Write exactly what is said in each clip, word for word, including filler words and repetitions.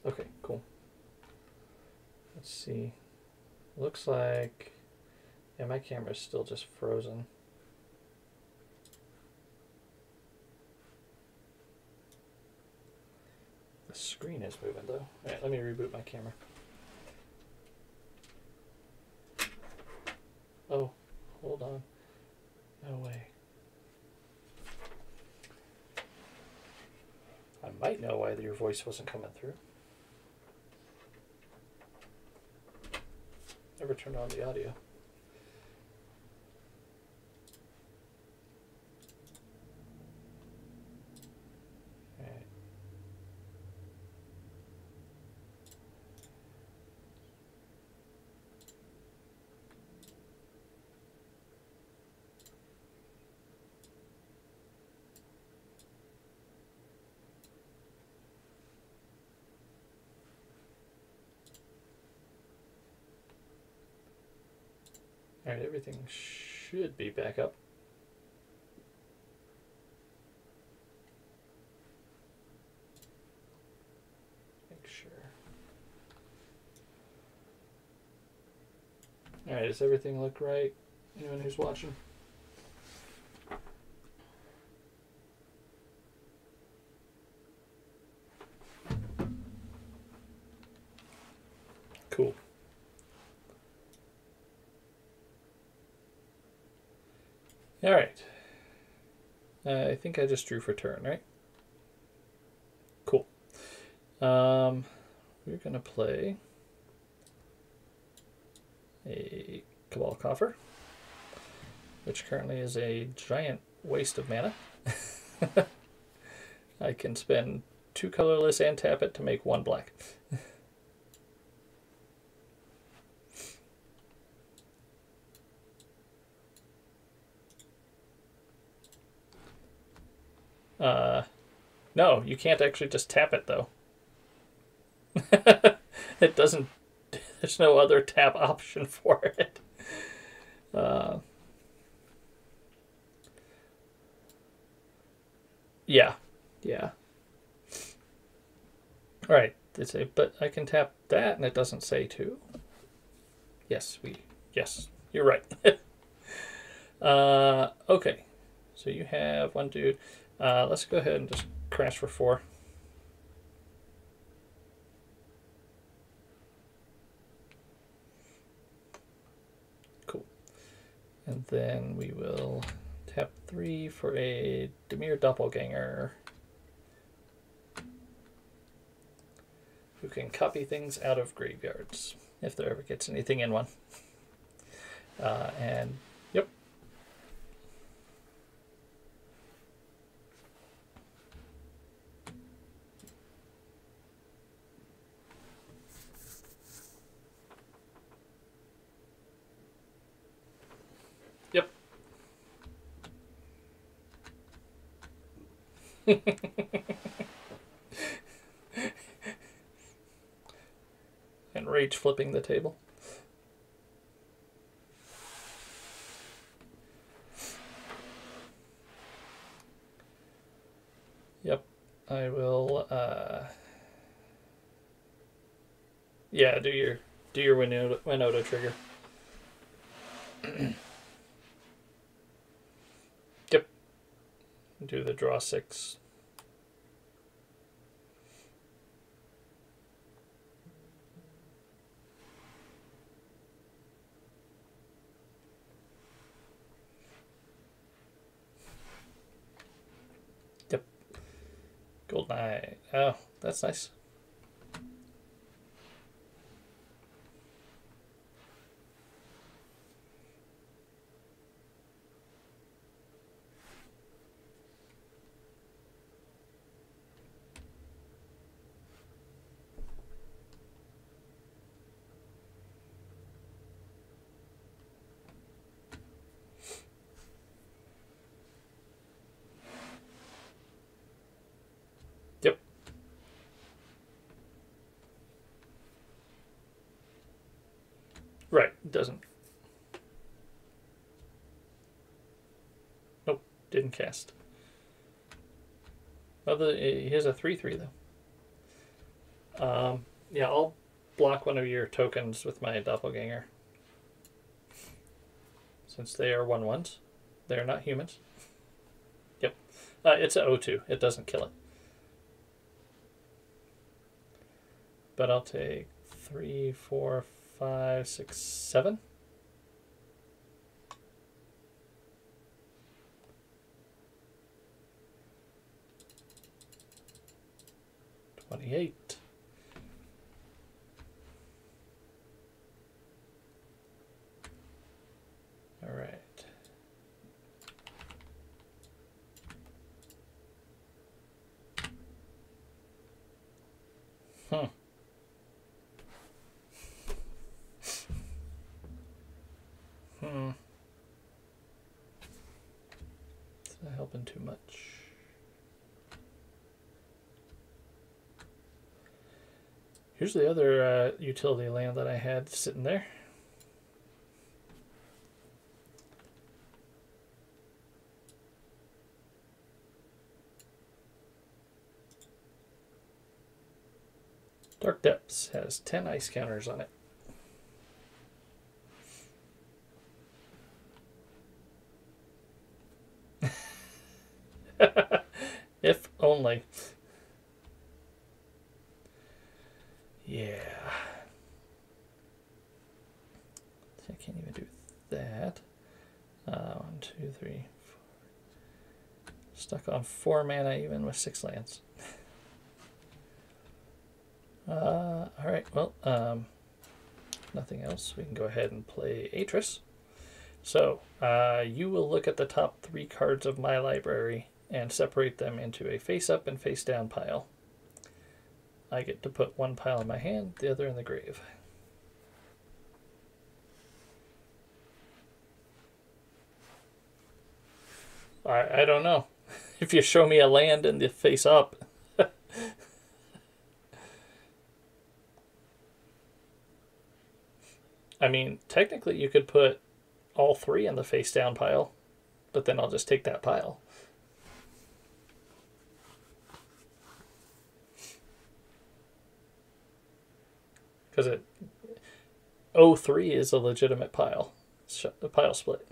Okay, cool. Let's see. Looks like, yeah, my camera's still just frozen. The screen is moving though. All right, let me reboot my camera. Oh, hold on. No way. I might know why your voice wasn't coming through. Never turned on the audio. All right. All right, everything should be back up. Make sure. All right, does everything look right? Anyone who's watching? Cool. All right. Uh, I think I just drew for turn, right? Cool. Um, we're going to play a Cabal Coffer, which currently is a giant waste of mana. I can spend two colorless and tap it to make one black. Uh, no, you can't actually just tap it, though. It doesn't... There's no other tap option for it. Uh, yeah. Yeah. All right. It's a, but I can tap that, and it doesn't say to. Yes, we... Yes, you're right. uh, okay. So you have one dude... Uh, let's go ahead and just crash for four. Cool. And then we will tap three for a Dimir Doppelganger, who can copy things out of graveyards if there ever gets anything in one. Uh, and yep. Yep. And rage flipping the table. Yep, I will. Uh, yeah, do your do your Winota, Winota trigger. Yep. Do the draw six. Yep. Goldeneye. Oh, that's nice. Yep. Right, it doesn't. Nope, didn't cast. Other, he has a three three though. Um, yeah, I'll block one of your tokens with my doppelganger. Since they are one ones. They're not humans. Yep. Uh, it's an O two. It doesn't kill it. But I'll take three, four, five, six, seven. Twenty-eight. All right. Hmm. Hmm. It's not helping too much. Here's the other uh, utility land that I had sitting there. Dark Depths has ten ice counters on it. If only. Yeah. I can't even do that. Uh, one, two, three, four. Stuck on four mana even with six lands. Uh, all right, well, um, nothing else. We can go ahead and play Atris. So uh, you will look at the top three cards of my library and separate them into a face-up and face-down pile. I get to put one pile in my hand, the other in the grave. I, I don't know. If you show me a land in the face-up... I mean, technically you could put all three in the face down pile, but then I'll just take that pile. Because it oh three is a legitimate pile. A pile split.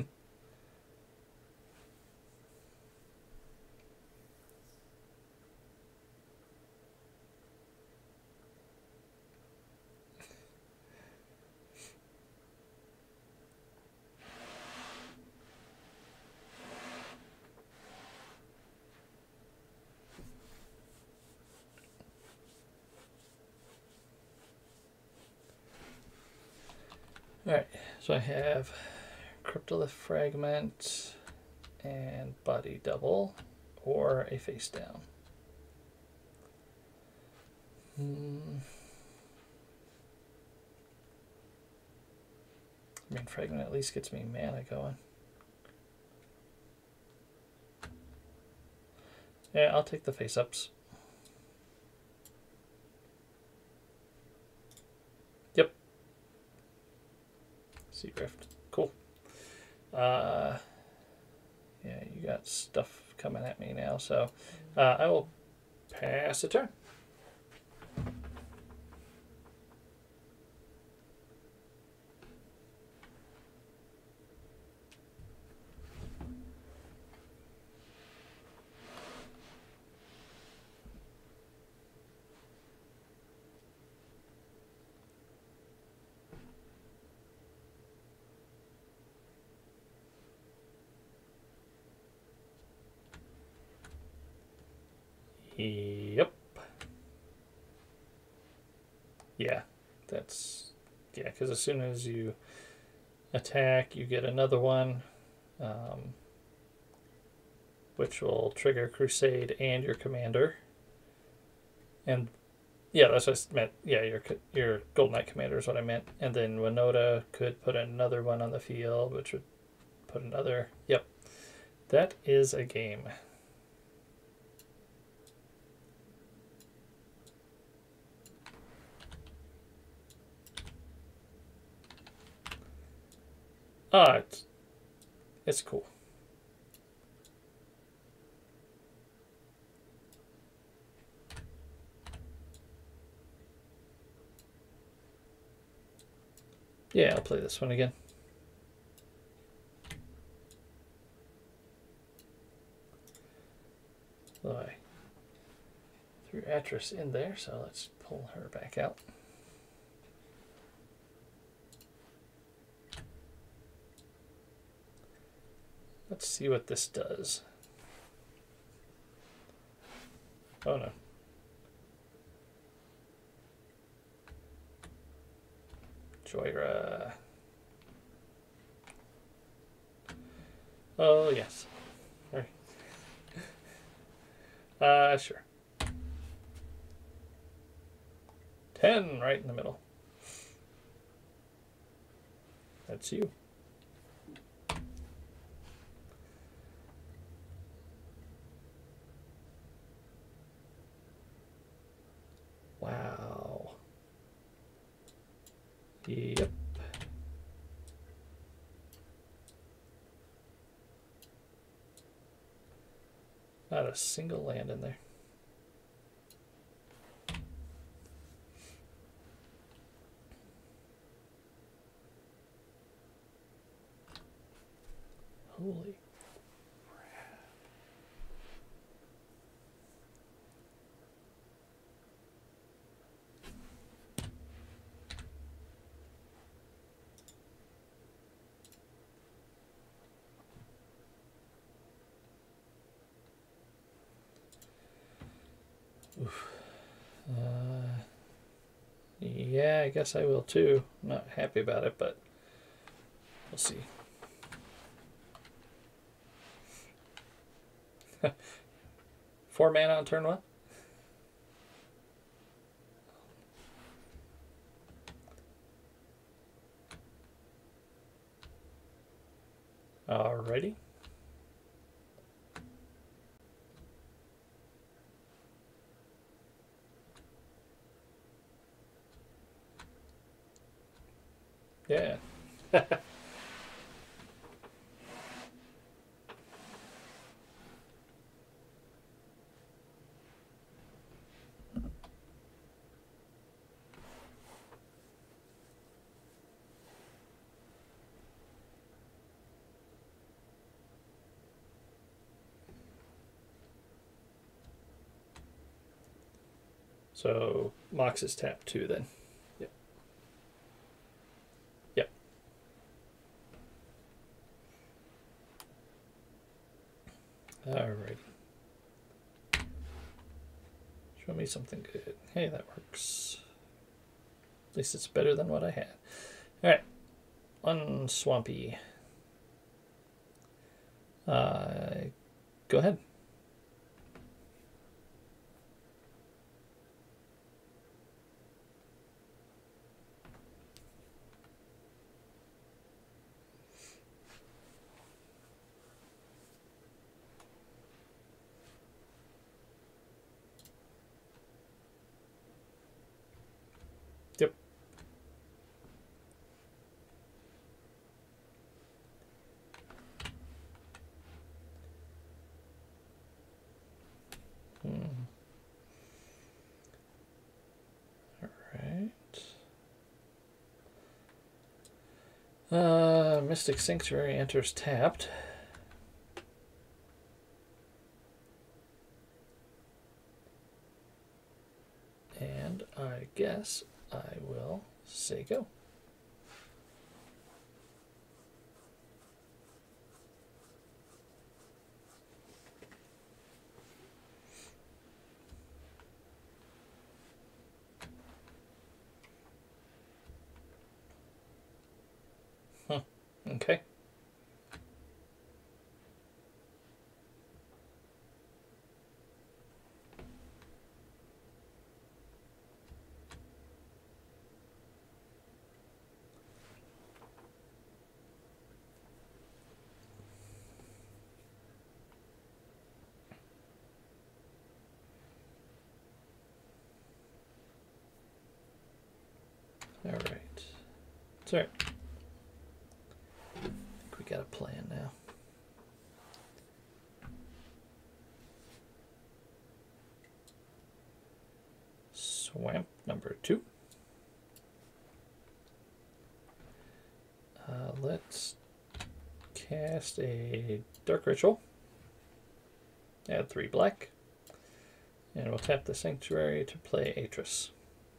Alright, so I have Cryptolith Fragment and Body Double, or a face down. Hmm. I mean, Fragment at least gets me mana going. Yeah, I'll take the face-ups. Yep. Sea Rift. Cool. Uh, yeah, you got stuff coming at me now, so uh, I will pass a turn. Yep. Yeah, that's, yeah, because as soon as you attack, you get another one, um, which will trigger Crusade and your commander. And yeah, that's what I meant. Yeah, your your Gold Knight commander is what I meant. And then Winota could put another one on the field, which would put another. Yep, that is a game. Ah, it's, it's cool. Yeah, I'll play this one again. So I threw Atris in there, so let's pull her back out. Let's see what this does. Oh no. Joyra. Oh yes. All right. Uh, sure. Ten right in the middle. That's you. Wow. Yep. Not a single land in there. Holy crap. Oof. Uh, yeah, I guess I will too. I'm not happy about it, but we'll see. Four mana on turn one? Alrighty. Yeah. So Mox is tapped too then. Yep. Yep. Alrighty. Show me something good. Hey, that works. At least it's better than what I had. Alright. Unswampy. Uh, go ahead. Yep. Hmm. All right. Uh, Mystic Sanctuary enters tapped. And I guess I will say go. Huh. Okay. All right. It's all right. I think we got a plan now. Swamp number two. let's cast a Dark Ritual. Add three black. And we'll tap the Sanctuary to play Atris.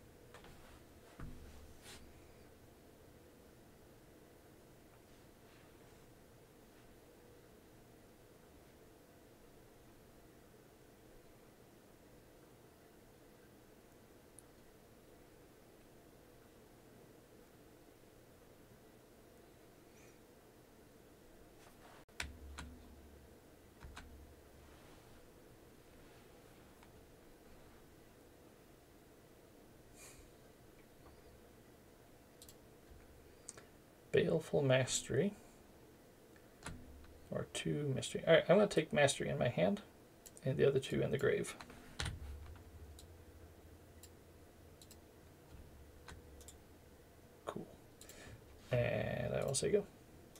Baleful Mastery, or two Mystery. All right, I'm going to take Mastery in my hand, and the other two in the grave. Cool. And I will say go.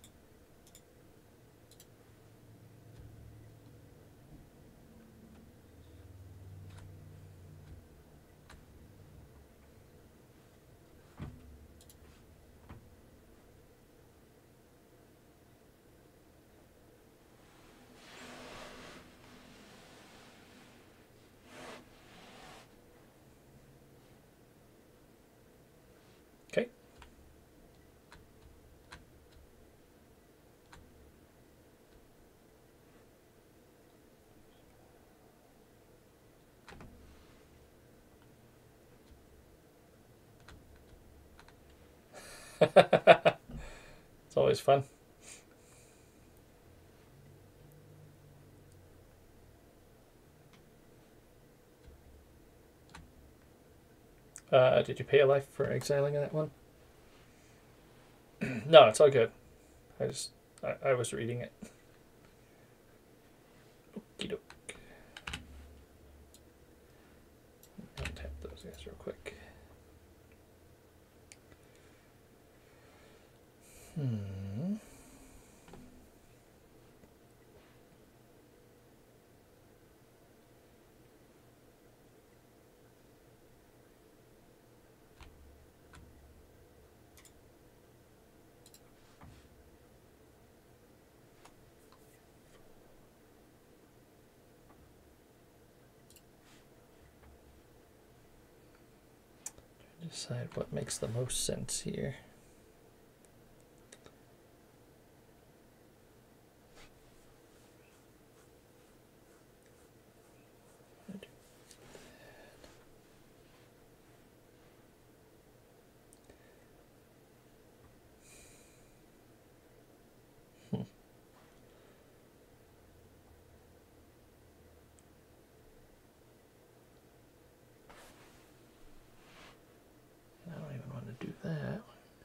Okay. It's always fun. Uh, did you pay a life for exiling that one? No, it's all good. I just, I, I was reading it. Okie doke. Untap those guys real quick. Hmm. Decide what makes the most sense here. Hmm. I don't even want to do that.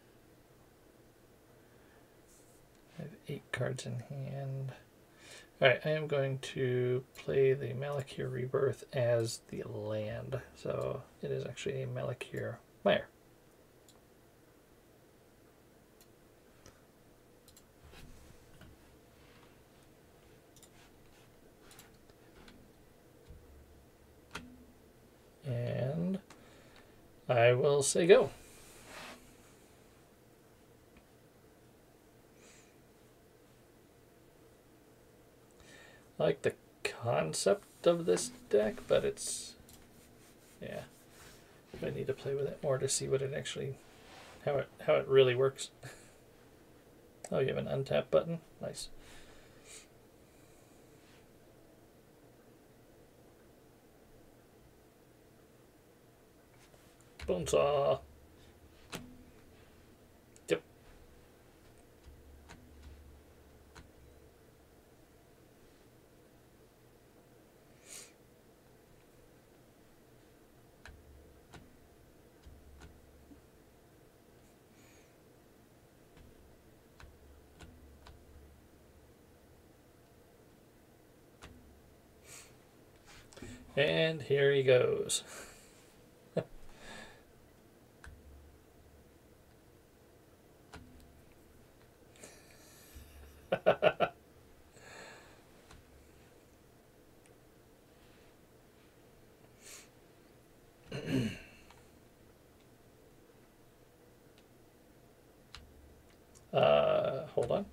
I have eight cards in hand. Alright, I am going to play the Malakir Rebirth as the land. So it is actually a Malakir Mire. And I will say go. I like the concept of this deck, but it's, yeah, I need to play with it more to see what it actually, how it how it really works. Oh, you have an untap button? Nice. Bonesaw. Yep. And here he goes. uh, hold on.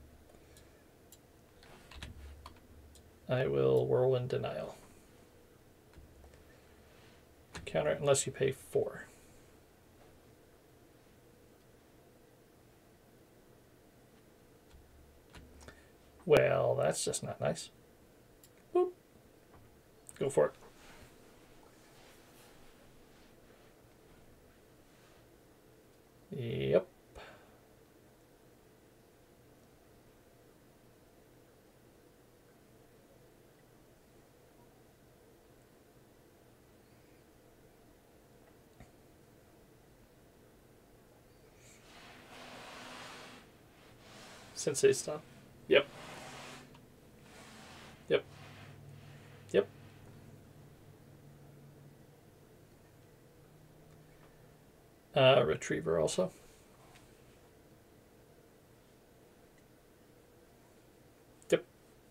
I will Whirlwind Denial. Counter it unless you pay four. Well, that's just not nice. Boop. Go for it. Yep. Sensei style. Yep. Yep. Yep. Uh, Retriever also. Yep.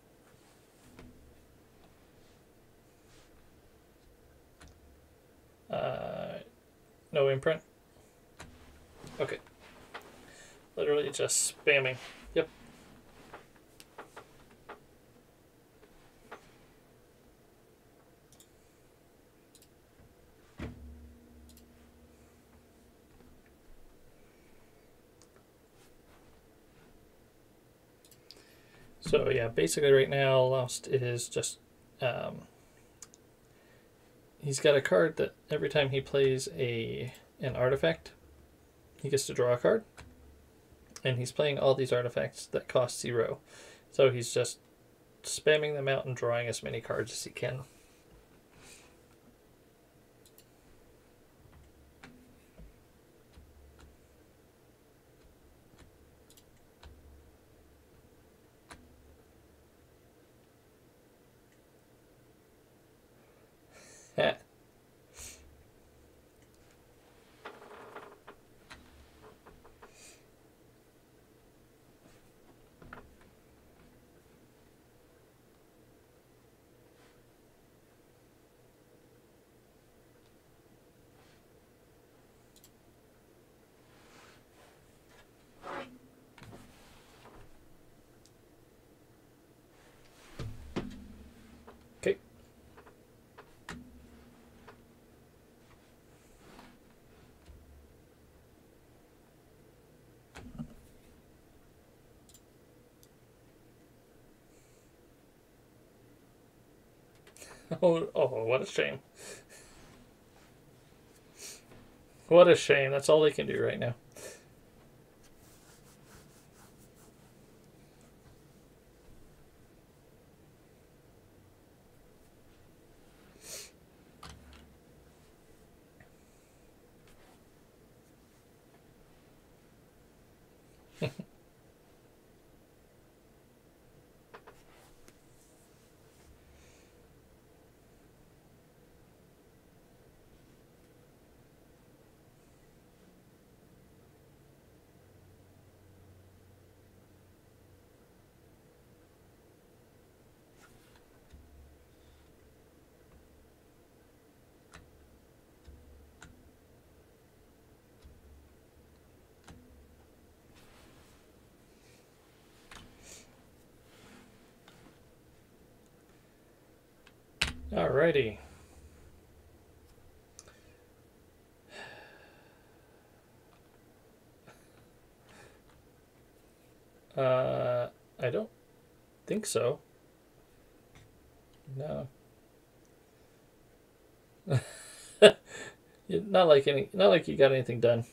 Uh, no imprint. Okay. Literally just spamming. Yep. So yeah, basically right now Lauste is just um, he's got a card that every time he plays a an artifact, he gets to draw a card. And he's playing all these artifacts that cost zero. So he's just spamming them out and drawing as many cards as he can. Yeah. Okay. Oh, oh, what a shame. What a shame. That's all they can do right now. Alrighty. Uh, I don't think so. No. Not like any, not like you got anything done.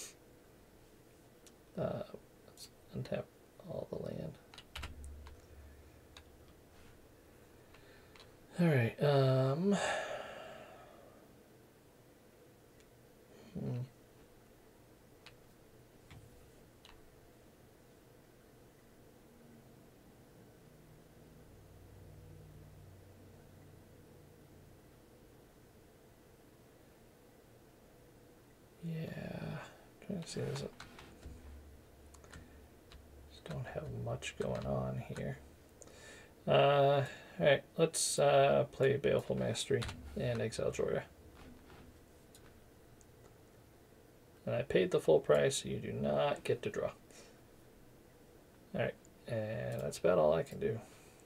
Uh, let's untap all the land. All right. Um. Hmm. Yeah. Trying to see. There's a. Just don't have much going on here. Uh. All right. Let's uh play Baleful Mastery and Exile Jorah. And I paid the full price, so you do not get to draw. Alright, and that's about all I can do.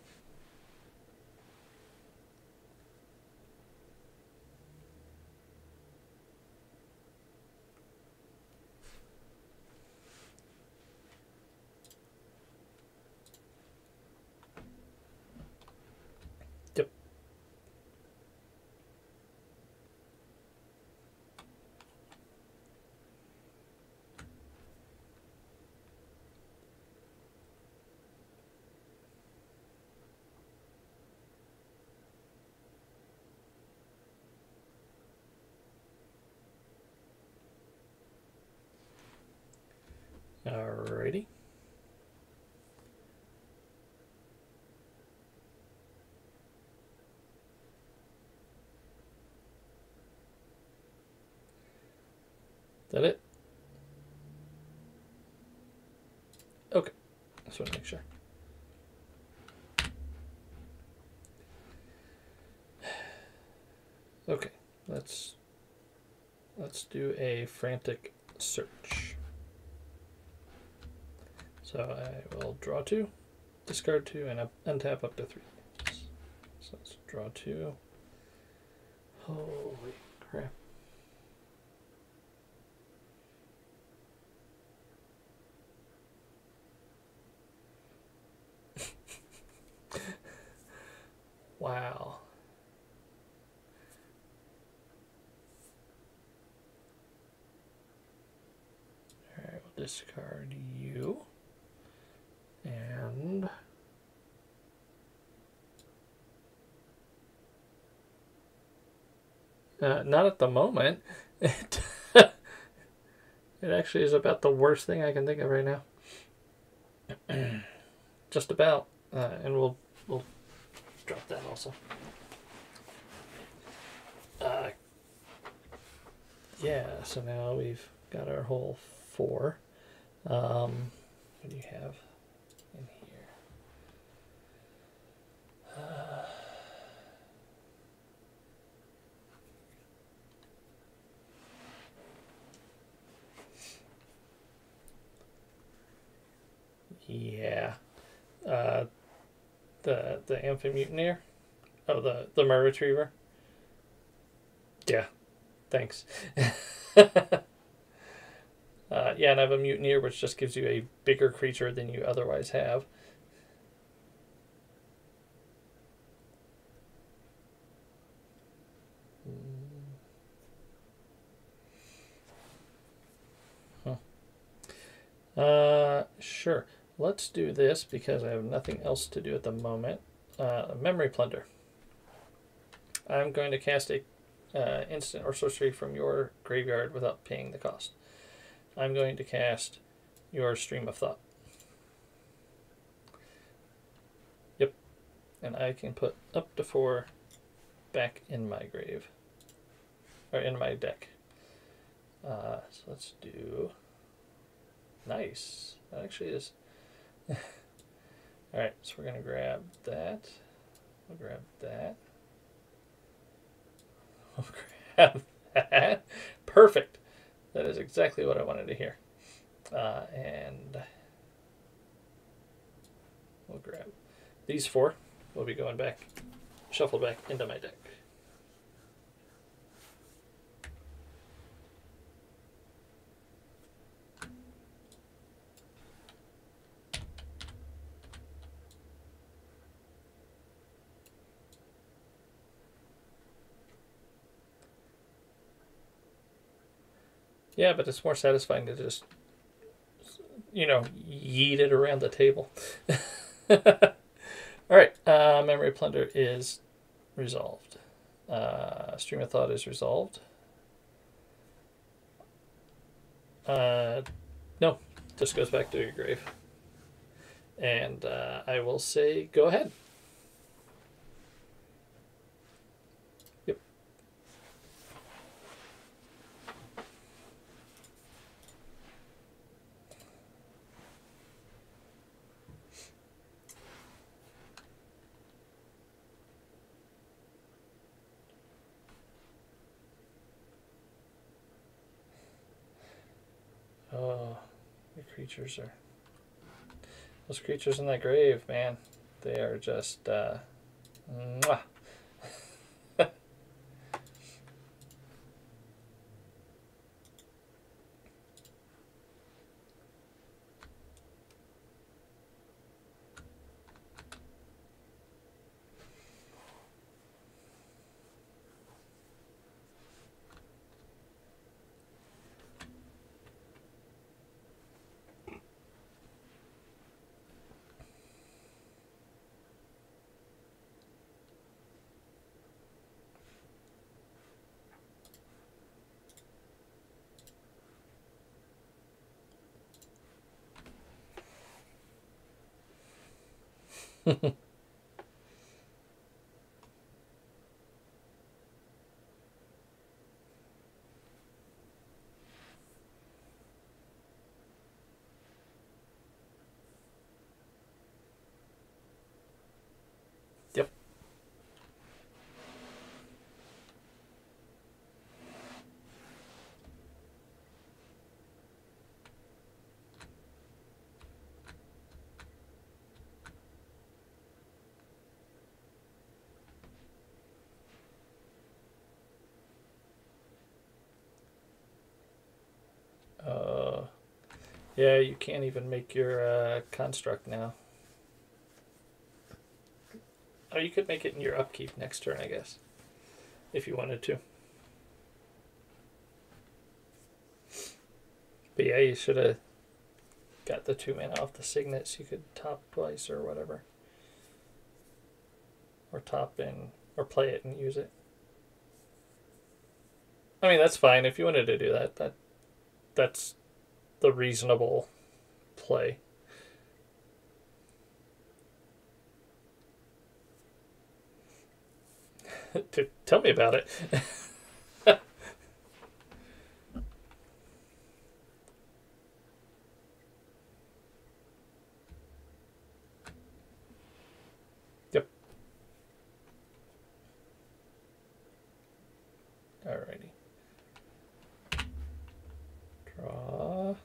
Yep. Alrighty. Is that it? Okay. Just want to make sure. Okay, let's let's do a frantic search. So I will draw two, discard two, and up, untap up to three. So let's draw two. Holy crap. Wow. Alright, we'll discard you. And uh, not at the moment. It, it actually is about the worst thing I can think of right now. Just about. Uh, and we'll we'll drop that also. Uh, yeah, so now we've got our whole four. Um, what do you have in here? Uh, yeah. Uh, the the Amphimutineer? Oh, the, the Mer Retriever? Yeah, thanks. uh, yeah, and I have a Mutineer, which just gives you a bigger creature than you otherwise have. Huh. Uh, sure. Let's do this because I have nothing else to do at the moment. Uh, Memory Plunder. I'm going to cast a uh, instant or sorcery from your graveyard without paying the cost. I'm going to cast your Stream of Thought. Yep. And I can put up to four back in my grave. Or in my deck. Uh, so let's do... Nice. That actually is... Alright, so we're going to grab that. We'll grab that. We'll grab that. Perfect. That is exactly what I wanted to hear. Uh, and we'll grab these four. We'll be going back, shuffle back into my deck. Yeah, but it's more satisfying to just, you know, yeet it around the table. All right, uh, Memory Plunder is resolved. Uh, Stream of Thought is resolved. Uh, no, just goes back to your grave. And uh, I will say, go ahead. Yep. Oh, the creatures are... Those creatures in that grave, man, they are just, uh, mwah. Yep. Uh, yeah, you can't even make your uh, construct now. Oh, you could make it in your upkeep next turn, I guess, if you wanted to. But yeah, you should have got the two mana off the signet so you could top twice or whatever. Or top in, or play it and use it. I mean, that's fine if you wanted to do that. That that's the reasonable play. Tell me about it. Yep. Alrighty. Draw.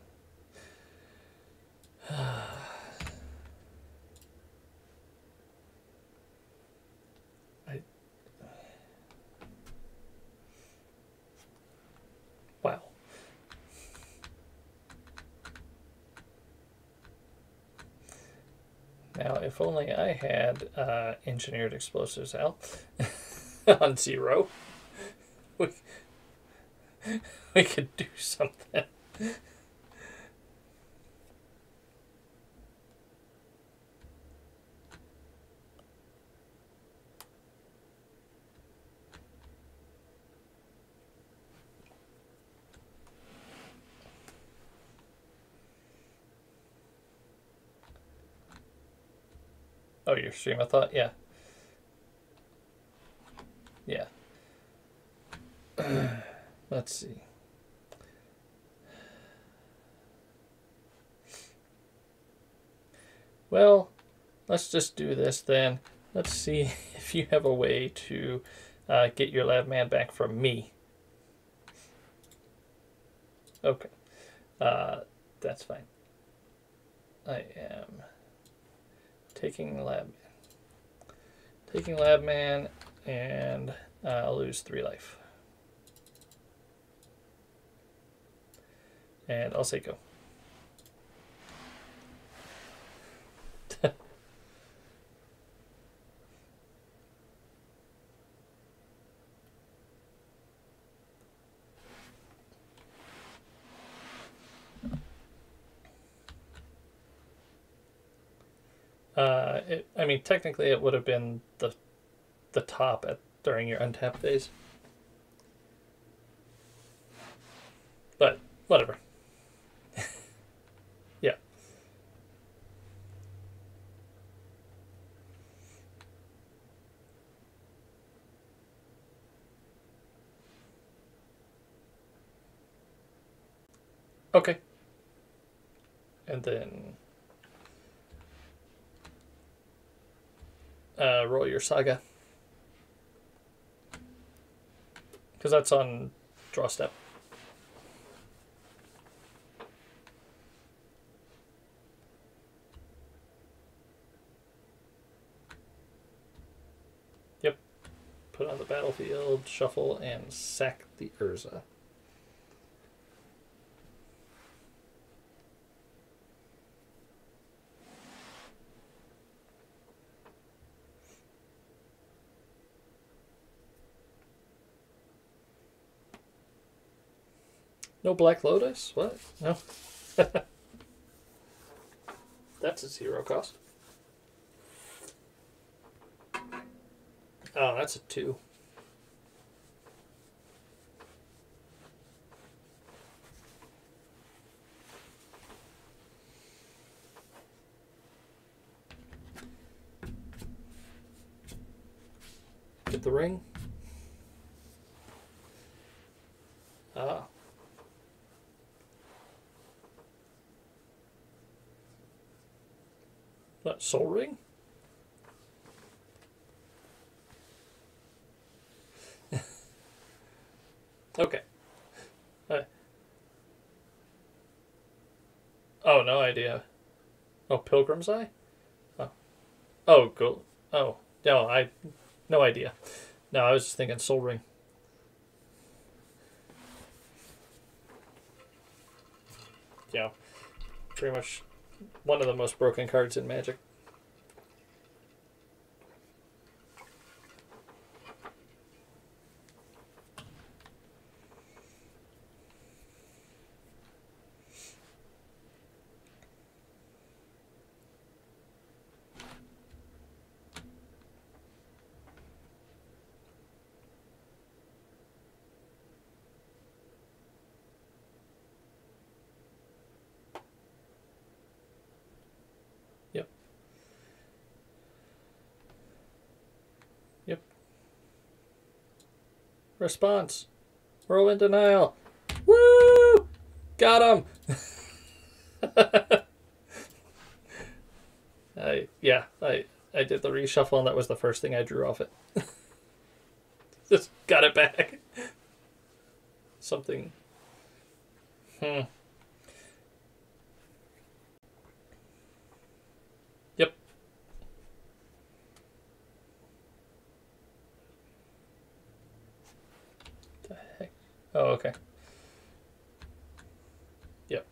I. Wow. Now, if only I had uh, engineered explosives out on zero, we, we could do something. Oh, your stream, I thought, yeah. Yeah. Let's see. Well, let's just do this then. Let's see if you have a way to uh, get your lab man back from me. Okay. Uh, that's fine. I am taking lab man. Taking lab man, and uh, I'll lose three life. And I'll say go. Uh, it, I mean, technically it would have been the the top at during your untap phase. But, whatever. Yeah. Okay. And then uh, roll your saga. Because that's on draw step. put on the battlefield, shuffle, and sack the Urza. No Black Lotus? What? No. That's a zero cost. Oh, that's a two. Get the ring. Ah. What, Soul Ring? Okay. Uh, oh, no idea. Oh, Pilgrim's Eye? Oh. Oh, cool. Oh, no, I... No idea. No, I was just thinking Soul Ring. Yeah. Pretty much one of the most broken cards in Magic. Yep. Yep. Response. Roll in denial. Woo! Got him! I, yeah, I, I did the reshuffle and that was the first thing I drew off it. Just got it back. Something. Hmm. Yep. The heck? Oh, okay. Yep.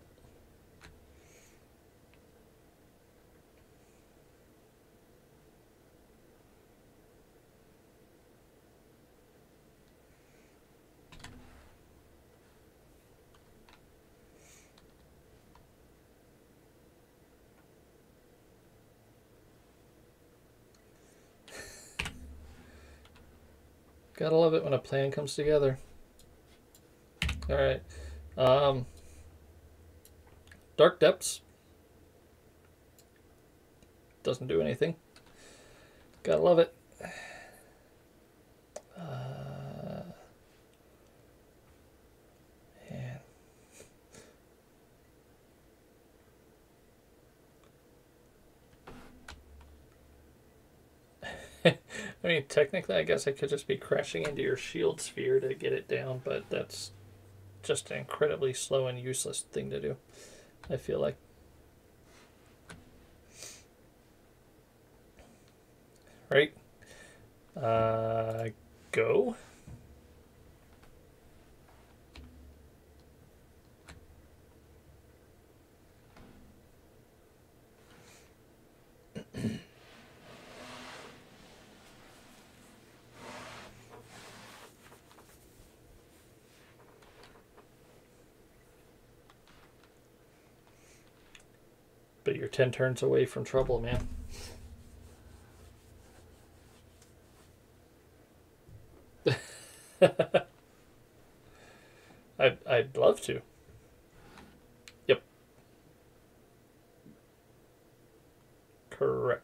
Gotta love it when a plan comes together. All right. Um, Dark Depths. Doesn't do anything. Gotta love it. Uh, man. I mean, technically, I guess I could just be crashing into your shield sphere to get it down, but that's just an incredibly slow and useless thing to do, I feel like. Right? Uh, go. But you're ten turns away from trouble, man. I'd, I'd love to. Yep. Correct.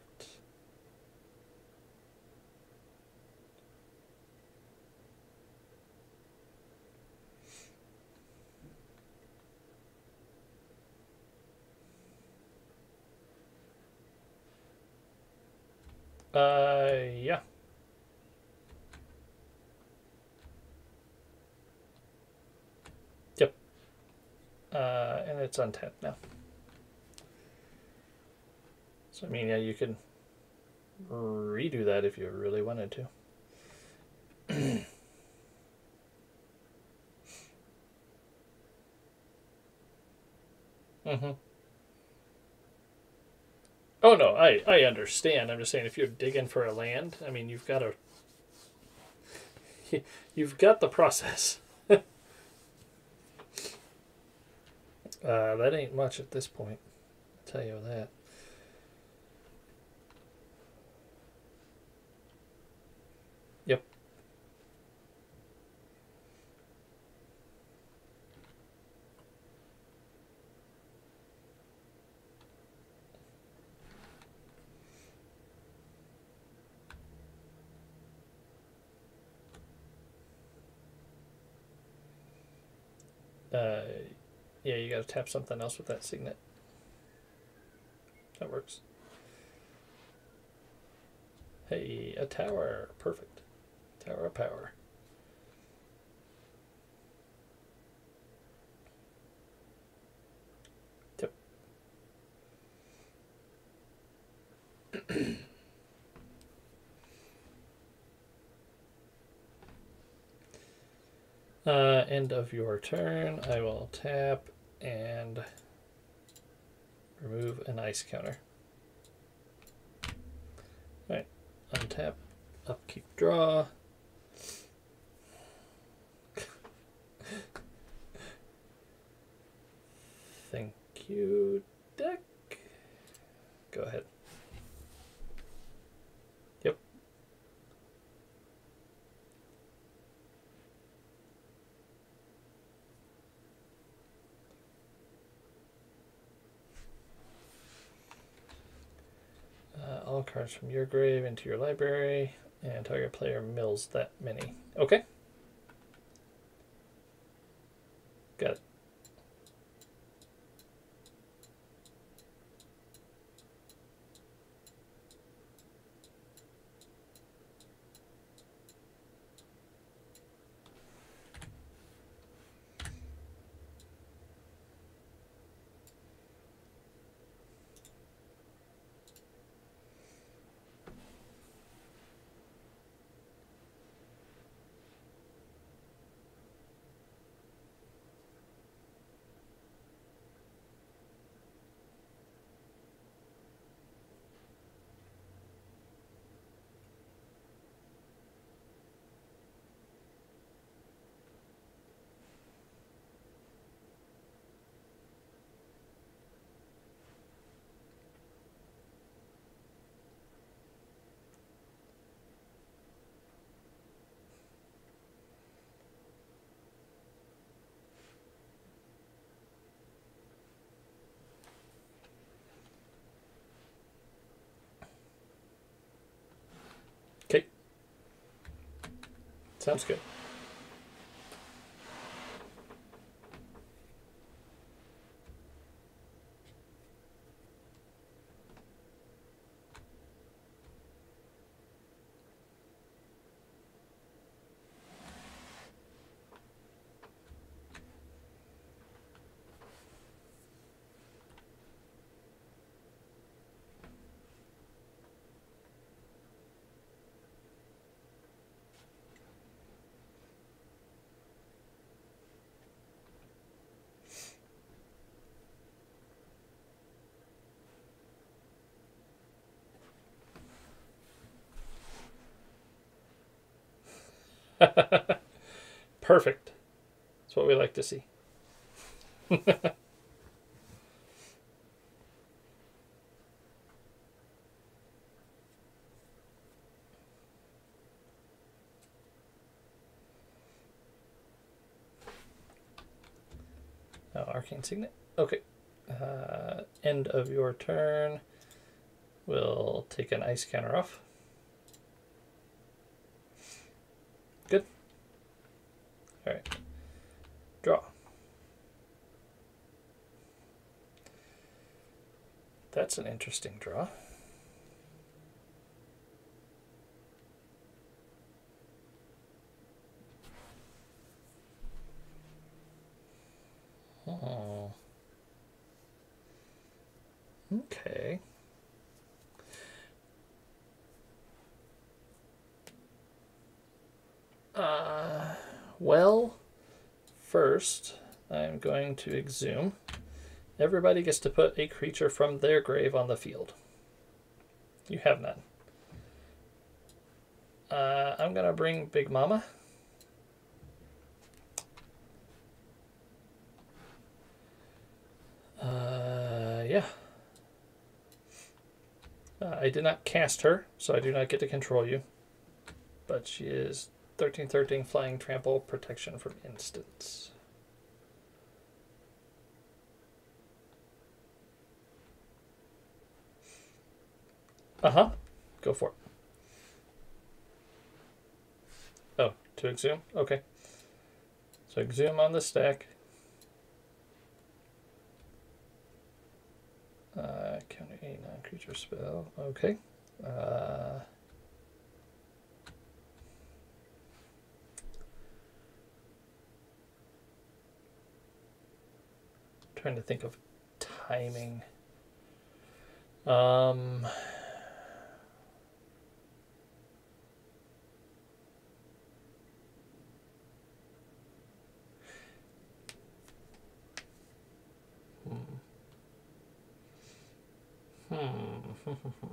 Uh, yeah. Yep. Uh, and it's untapped now. So, I mean, yeah, you could redo that if you really wanted to. Mm-hmm. Oh no, I I understand. I'm just saying if you're digging for a land, I mean you've got to you've got the process. uh, that ain't much at this point. I'll tell you that. Yep. Uh, yeah, you got to tap something else with that signet. That works. Hey, a tower. Perfect. Tower of power. Yep. uh, end of your turn. I will tap and remove an ice counter. Alright. Untap. Upkeep draw. Thank you, deck. Go ahead. Yep. Uh, all cards from your grave into your library, and target player mills that many. Okay. Got it. Okay. Sounds good. Perfect. That's what we like to see. Oh, arcane signet. Okay. Uh, end of your turn. We'll take an ice counter off. Good. All right. Draw. That's an interesting draw. Oh. Okay. Uh, well, first I'm going to exhume Everybody gets to put a creature from their grave on the field. You have none. Uh, I'm going to bring Big Mama. Uh, yeah. Uh, I did not cast her, so I do not get to control you. But she is thirteen thirteen flying trample protection from instants. Uh-huh. Go for it. Oh, to exhume? Okay. So exhume on the stack. Uh, counter a non-creature spell. Okay. Uh, trying to think of timing. Um, hmm. Hmm.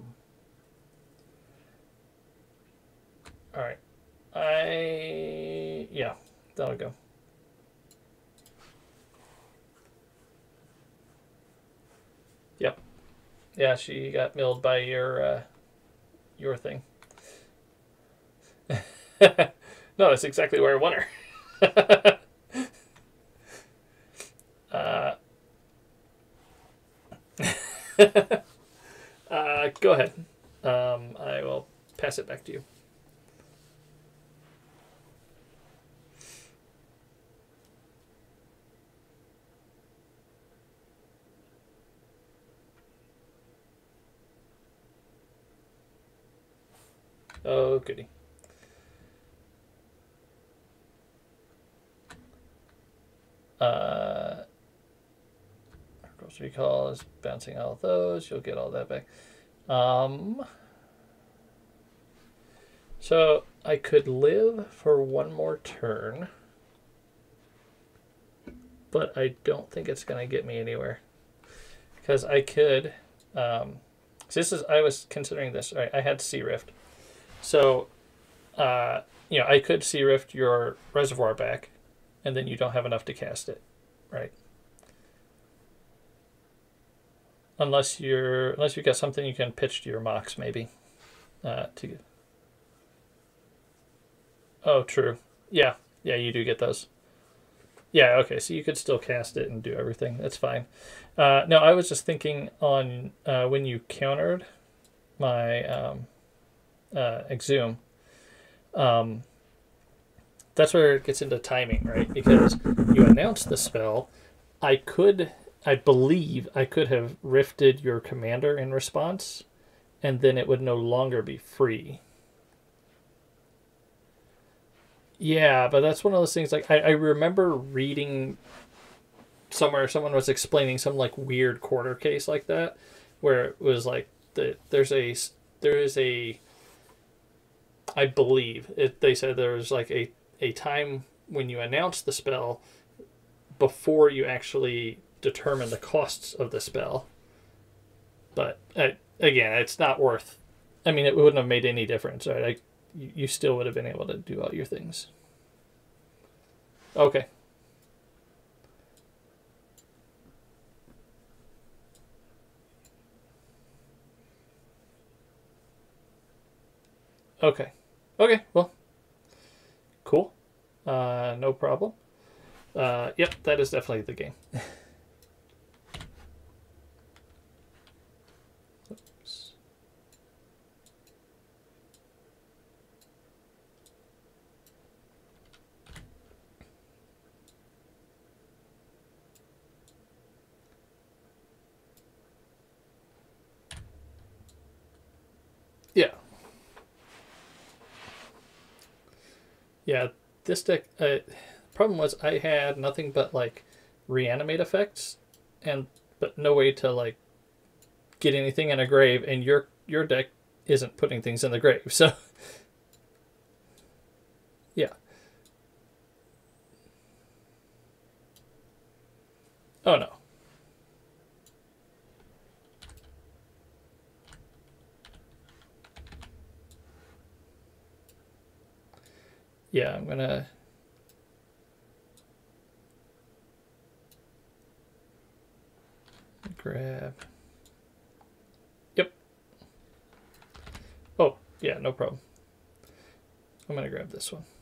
All right. I yeah, that'll go. Yep. Yeah, she got milled by your uh, your thing. No, that's exactly where I want her. uh, uh, go ahead. Um, I will pass it back to you. Oh, goody. Uh, Gross Recall is bouncing all those. You'll get all that back. Um, so I could live for one more turn, but I don't think it's going to get me anywhere. Because I could... Um, so this is... I was considering this. Right, I had Sea Rift. So, uh, you know, I could Sea Rift your Reservoir back, and then you don't have enough to cast it, right? Unless you're, unless you've got something you can pitch to your Mox, maybe. Uh, to. Oh, true. Yeah, yeah, you do get those. Yeah, okay, so you could still cast it and do everything. That's fine. Uh, no, I was just thinking on uh, when you countered my um, uh, Exhume. Um, that's where it gets into timing, right? Because you announced the spell. I could, I believe, I could have rifted your commander in response, and then it would no longer be free. Yeah, but that's one of those things, like, I, I remember reading somewhere someone was explaining some, like, weird quarter case like that, where it was, like, the, there's a, there is a, I believe, it, they said there was, like, a, a time when you announce the spell before you actually determine the costs of the spell. But, uh, again, it's not worth, I mean, it wouldn't have made any difference, right? I, you still would have been able to do all your things. Okay. Okay. Okay, well. Cool. Uh, no problem. Uh, yep, that is definitely the game. Oops. Yeah. Yeah, this deck, uh, problem was I had nothing but, like, reanimate effects, and but no way to, like, get anything in a grave, and your your deck isn't putting things in the grave, so... Yeah. Oh, no. Yeah, I'm gonna grab. Yep. Oh, yeah, no problem. I'm gonna grab this one.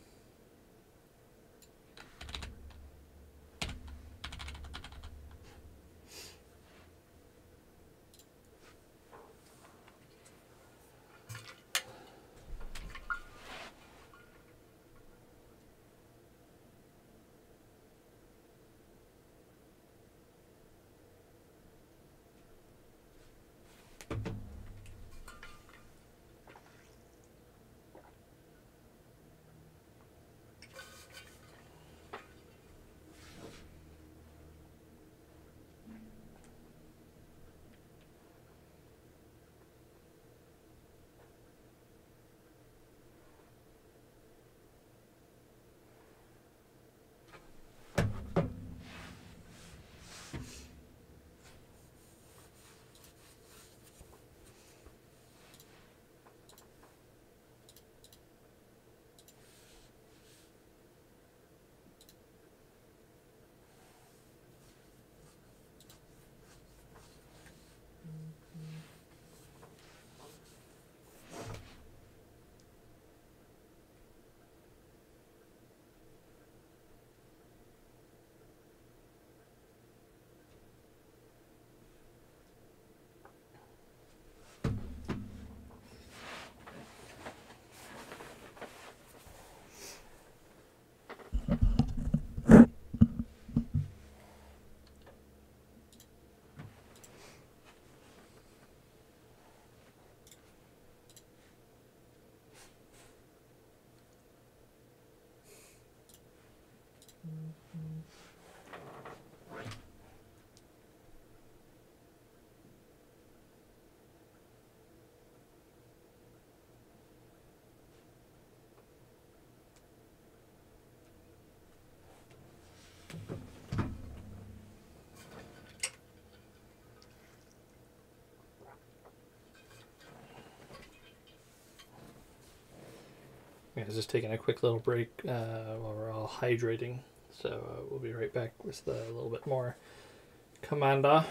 Yeah, just taking a quick little break uh, while we're all hydrating. So uh, we'll be right back with a little bit more Commander.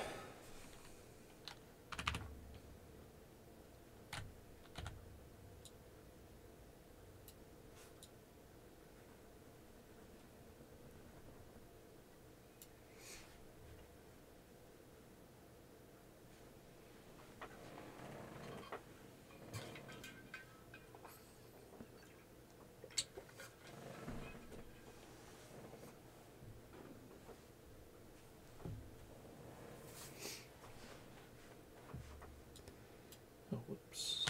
Oh, whoops.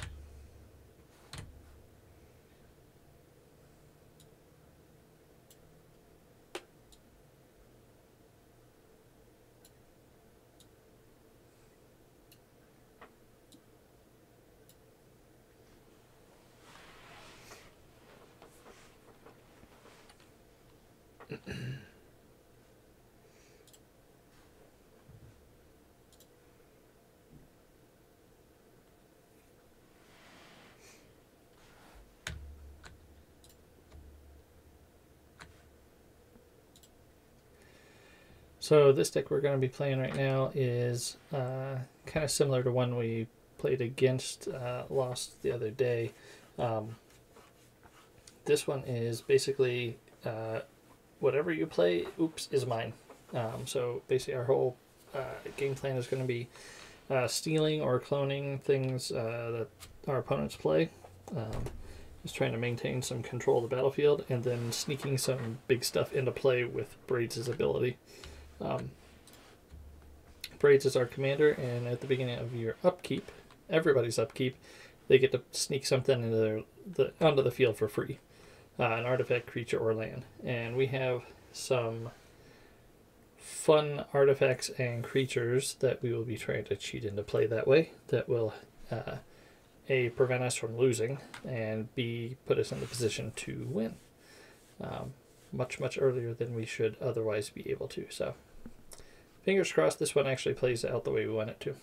So this deck we're going to be playing right now is uh, kind of similar to one we played against uh, Lauste the other day. Um, this one is basically uh, whatever you play, oops, is mine. Um, so basically our whole uh, game plan is going to be uh, stealing or cloning things uh, that our opponents play. Um, just trying to maintain some control of the battlefield and then sneaking some big stuff into play with Braids' ability. Um, Braids is our commander, and at the beginning of your upkeep, everybody's upkeep, they get to sneak something into their, the, onto the field for free. Uh, an artifact, creature, or land. And we have some fun artifacts and creatures that we will be trying to cheat into play that way that will uh, A, prevent us from losing, and B, put us in the position to win. Um, much, much earlier than we should otherwise be able to. So, fingers crossed this one actually plays out the way we want it to.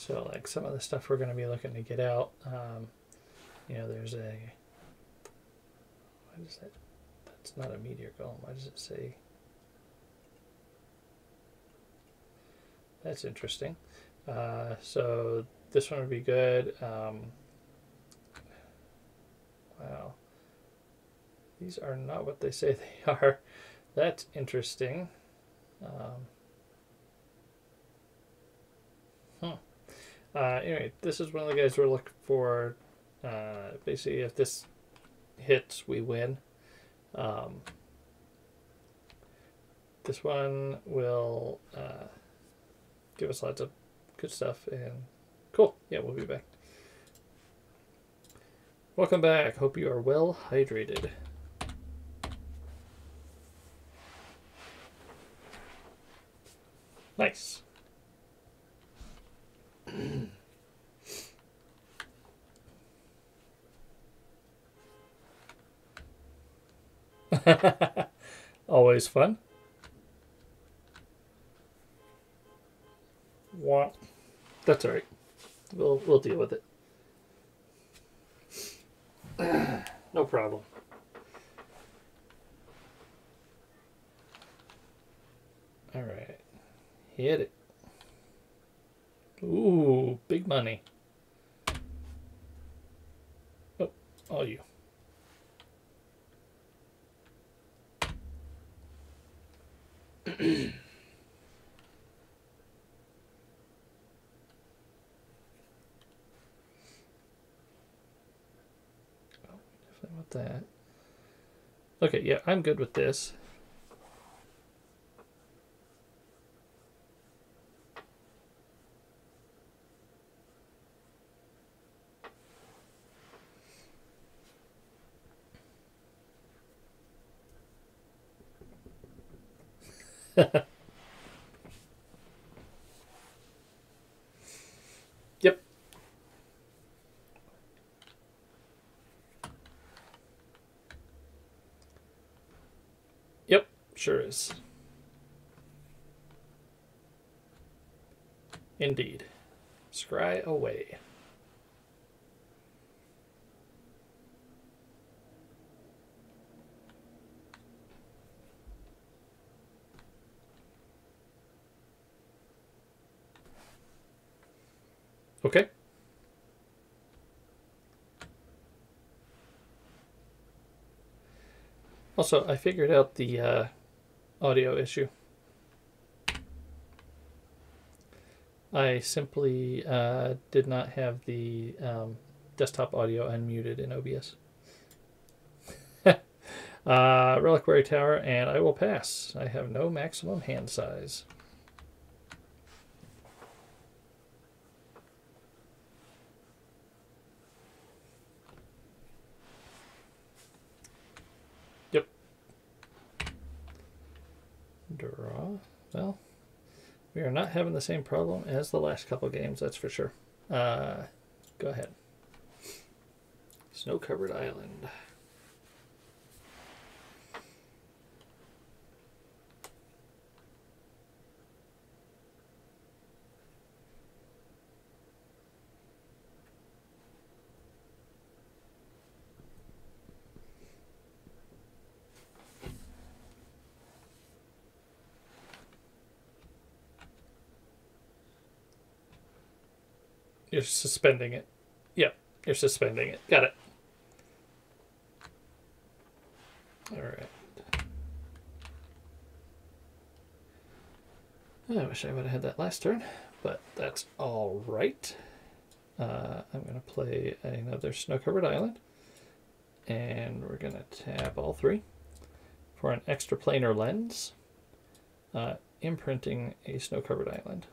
So like some of the stuff we're going to be looking to get out, um, you know, there's a, what is that? That's not a meteor golem. Why does it say? That's interesting. Uh, so this one would be good. Um, wow. These are not what they say they are. That's interesting. Um, huh. Uh, anyway, this is one of the guys we're looking for. Uh, basically, if this hits, we win. Um, this one will uh, give us lots of good stuff. And cool. Yeah, we'll be back. Welcome back. Hope you are well hydrated. Nice. Always fun. Wow. That's all right. We'll we'll deal with it. No problem. All right. Hit it. Ooh, big money. Oh, all you. Oh, definitely want that. Okay, yeah, I'm good with this. Yep. Yep, sure is. Indeed. Scry away. Okay. Also, I figured out the uh, audio issue. I simply uh, did not have the um, desktop audio unmuted in O B S. uh, Reliquary Tower, and I will pass. I have no maximum hand size. Yep. Draw. Well, we are not having the same problem as the last couple games, that's for sure. Uh, go ahead. Snow-covered island. You're suspending it. Yep, you're suspending it. Got it. All right. I wish I would have had that last turn, but that's all right. Uh, I'm going to play another snow-covered island, and we're going to tap all three for an extra planar lens, uh, imprinting a snow-covered island.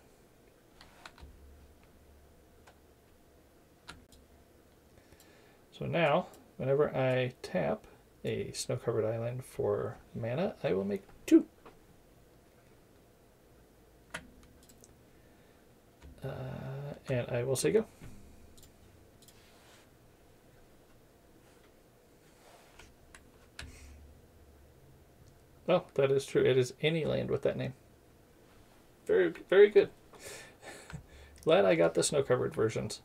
So now, whenever I tap a snow-covered island for mana, I will make two. Uh, and I will say go. Oh, that is true. It is any land with that name. Very, very good. Glad I got the snow-covered versions.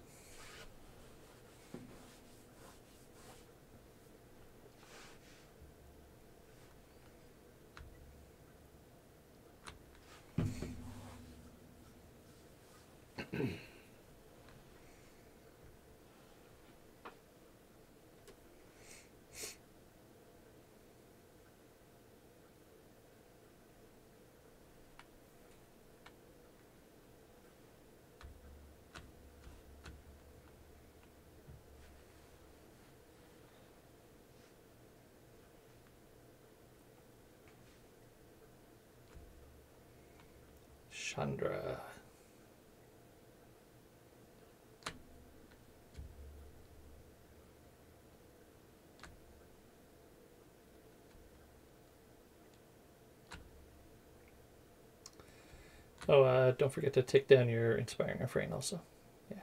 Chandra. Oh, uh, don't forget to take down your Inspiring Refrain also. Yeah.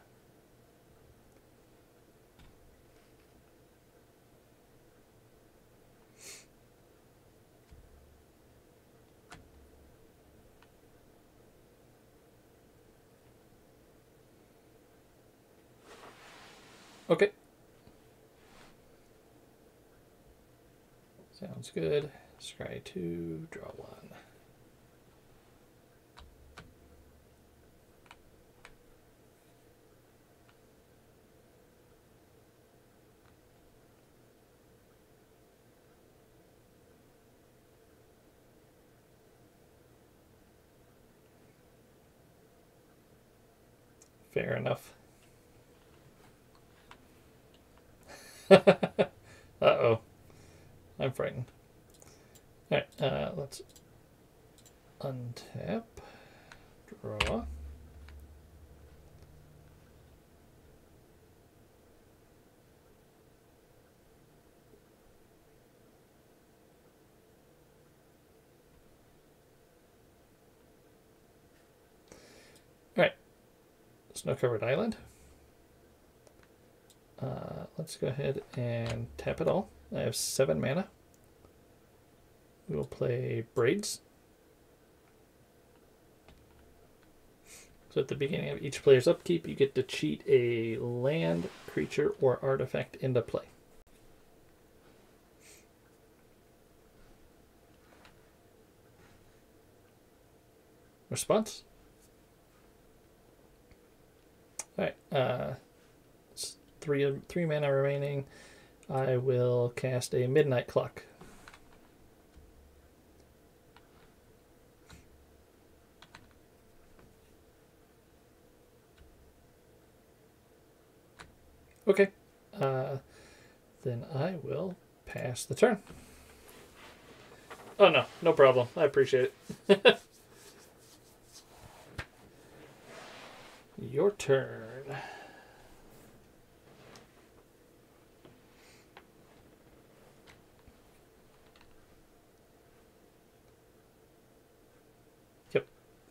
Okay. Sounds good. Scry two, draw one. Fair enough. Uh-oh. I'm frightened. Alright, uh, let's untap, draw. Alright, snow-covered island. Uh, let's go ahead and tap it all. I have seven mana. We will play Braids. So at the beginning of each player's upkeep, you get to cheat a land, creature, or artifact into play. Response? Alright, uh, three, three mana remaining. I will cast a Midnight Clock. Okay, uh, then I will pass the turn. Oh no, no problem. I appreciate it. Your turn. Yep.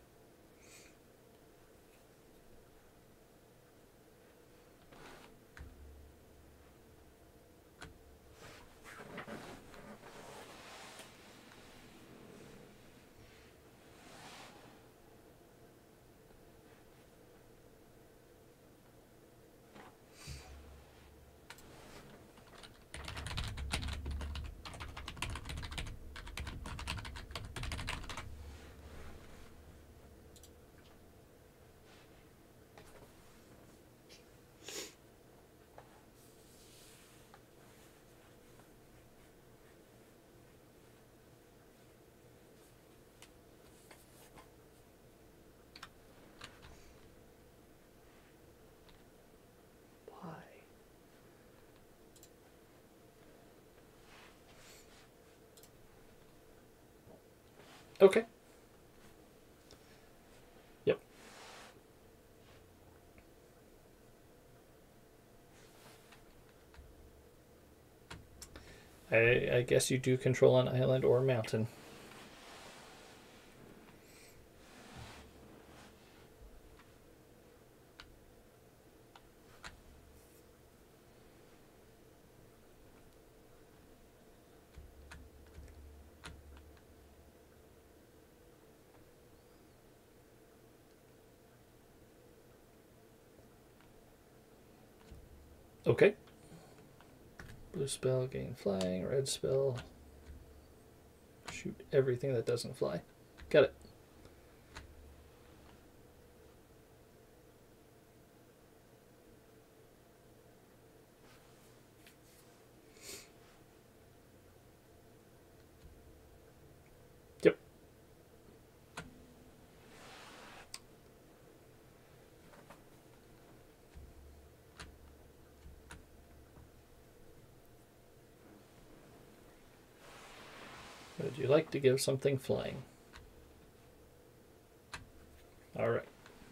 Okay. Yep. I, I guess you do control an island or mountain. Okay. Blue spell, gain flying. Red spell, shoot everything that doesn't fly. Got it. Yep. Would you like to give something flying? All right.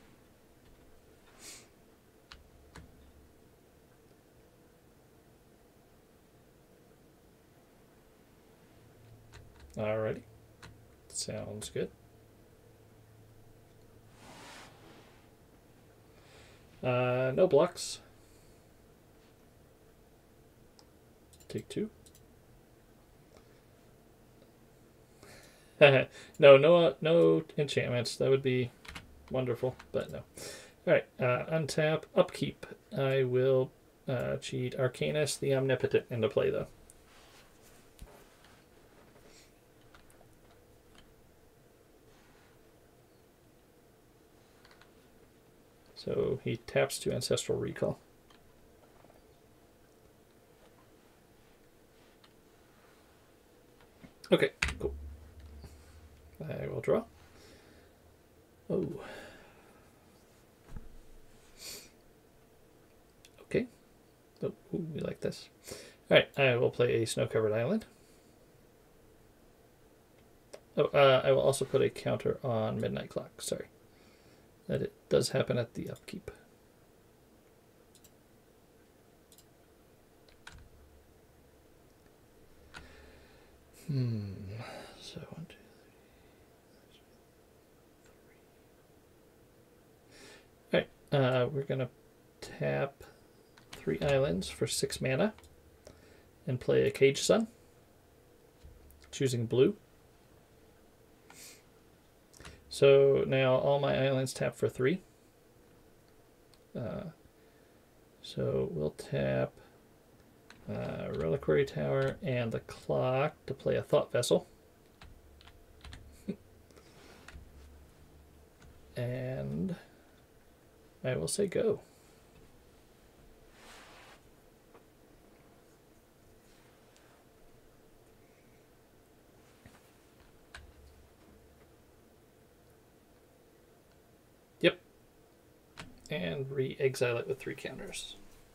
Alrighty. Sounds good. Uh, no blocks. Take two. no, no, uh, no enchantments. That would be wonderful, but no. All right, uh, untap, upkeep. I will uh, cheat Arcanus the Omnipotent into play, though. So he taps to Ancestral Recall. Okay, cool. I will draw. Oh. Okay. Oh, ooh, we like this. All right, I will play a Snow-Covered Island. Oh, uh, I will also put a counter on Midnight Clock. Sorry. That it does happen at the upkeep. Hmm. So one, two, three. All right. Uh, we're gonna tap three islands for six mana and play a Cage Sun, choosing blue. So now all my islands tap for three. Uh, so we'll tap uh, Reliquary Tower and the Clock to play a Thought Vessel. And I will say go. Yep. And re-exile it with three counters.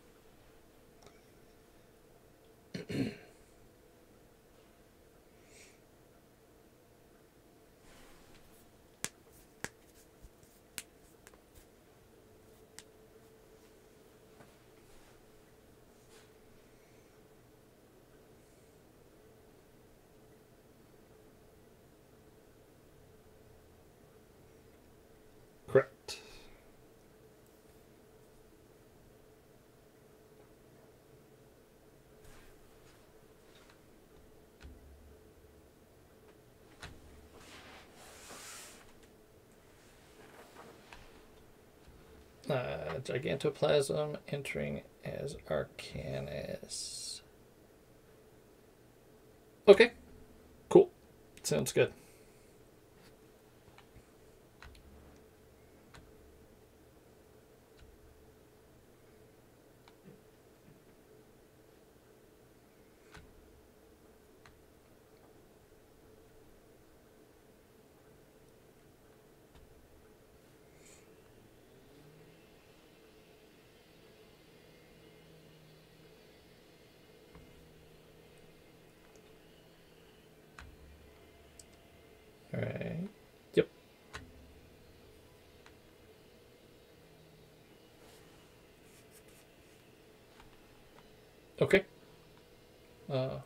Correct. Uh, Gigantoplasm entering as Arcanus. Okay, cool. Sounds good. All right. Yep. Okay. Uh.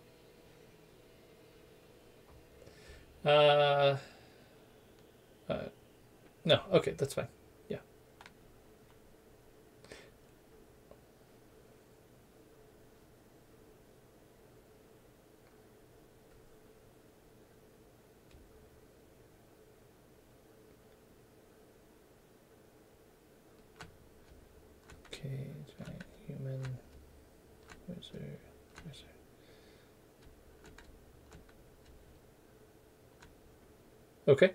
Uh. uh no. Okay, that's fine. Yeah. Okay, giant human. Wizard, wizard. Okay.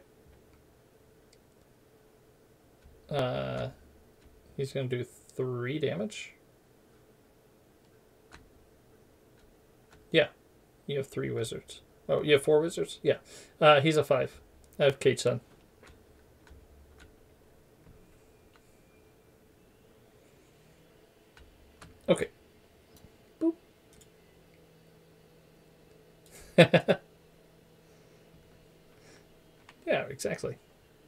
Uh, he's going to do three damage. Yeah, you have three wizards. Oh, you have four wizards? Yeah. Uh, he's a five. I have Kate's son. Okay. Boop. Yeah, exactly.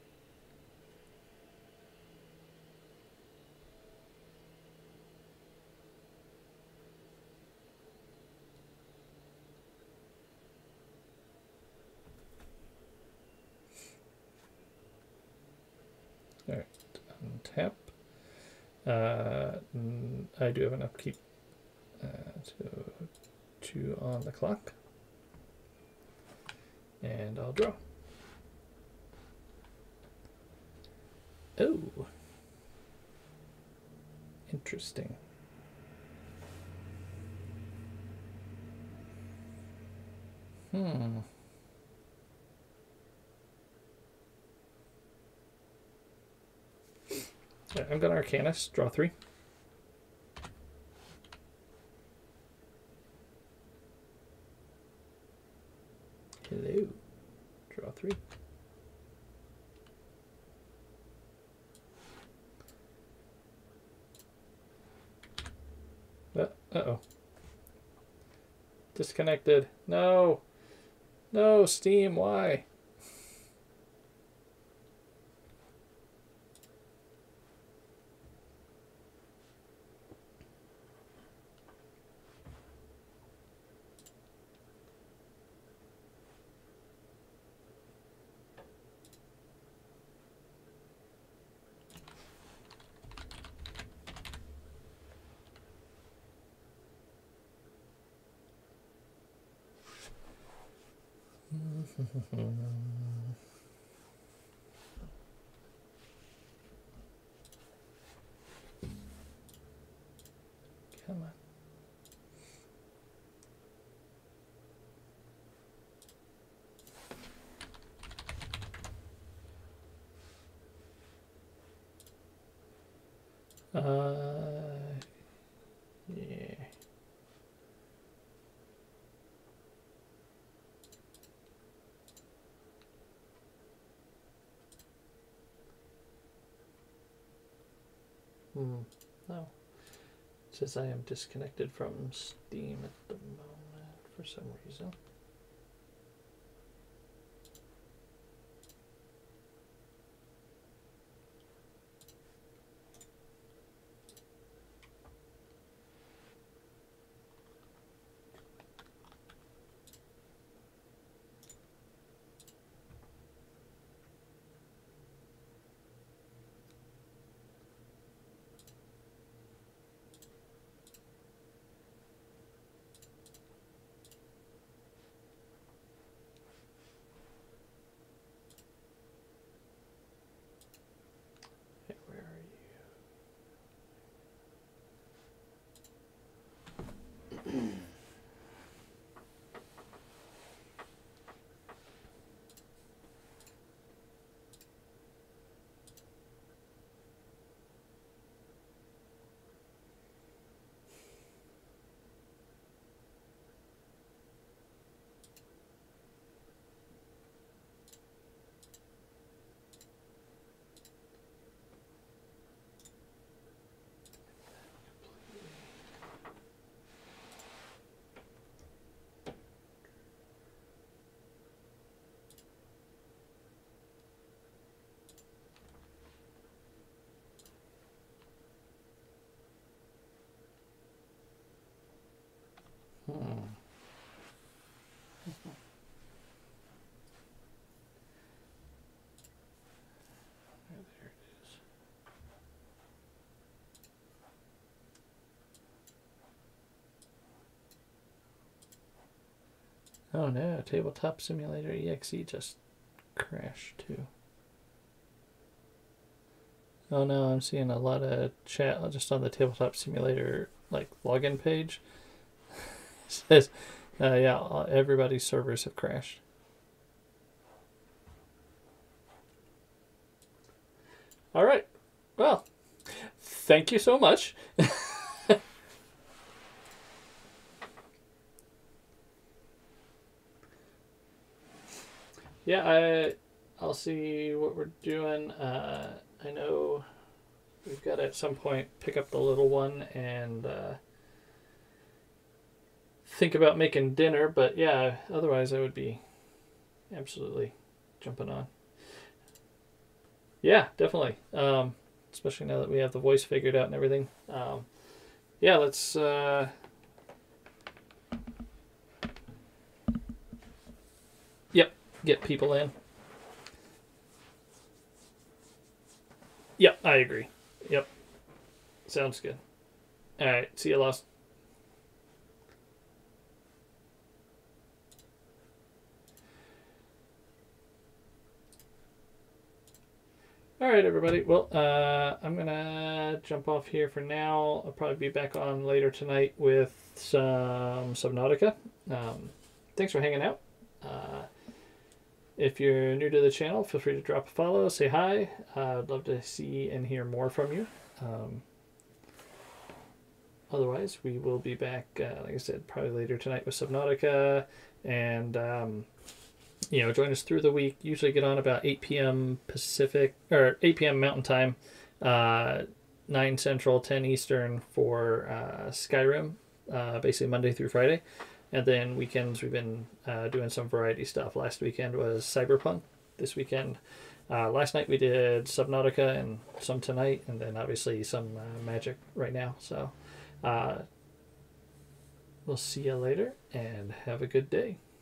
All right, untap. Uh, I do have an upkeep. Uh, so two on the clock. And I'll draw. Oh. Interesting. Hmm. Yeah, I'm going to Arcanist, draw three. Hello. Draw three. Uh, uh-oh. Disconnected. No. No, Steam, why? Come on. Uh, yeah. Hmm. No. It says I am disconnected from Steam at the moment for some reason. Hey, where are you? Hmm. There it is. Oh no, Tabletop Simulator E X E just crashed too. Oh no, I'm seeing a lot of chat just on the Tabletop Simulator like login page. Says, uh, yeah, everybody's servers have crashed. All right. Well, thank you so much. Yeah, I, I'll see what we're doing. Uh, I know we've got to at some point pick up the little one and uh, think about making dinner. But yeah, otherwise I would be absolutely jumping on. Yeah, definitely. Um, especially now that we have the voice figured out and everything. Um, yeah, let's... Uh, yep, get people in. Yep, I agree. Yep. Sounds good. All right, see you, Lauste. All right, everybody. Well, uh, I'm going to jump off here for now. I'll probably be back on later tonight with some Subnautica. Um, thanks for hanging out. Uh, if you're new to the channel, feel free to drop a follow, say hi. Uh, I'd love to see and hear more from you. Um, otherwise, we will be back, uh, like I said, probably later tonight with Subnautica. And... Um, you know, join us through the week. Usually get on about eight p.m. Pacific, or eight p.m. Mountain Time, uh, nine Central, ten Eastern for uh, Skyrim, uh, basically Monday through Friday. And then weekends, we've been uh, doing some variety stuff. Last weekend was Cyberpunk. This weekend, uh, last night we did Subnautica and some tonight, and then obviously some uh, Magic right now. So uh, we'll see you later, and have a good day.